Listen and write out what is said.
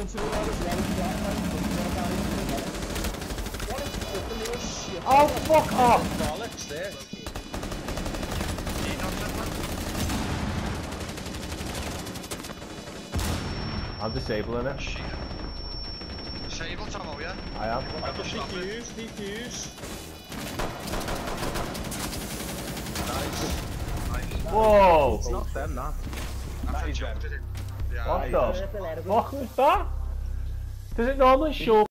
into the road as well as that, what a fucking little shit. Oh, fuck off! Bollocks there. I'm disabling it. Shit. Disable Tomo, yeah? I am. Defuse. Nice. Whoa! It's not them, that. That is jumped it. Yeah. What the fuck was that? Does it normally show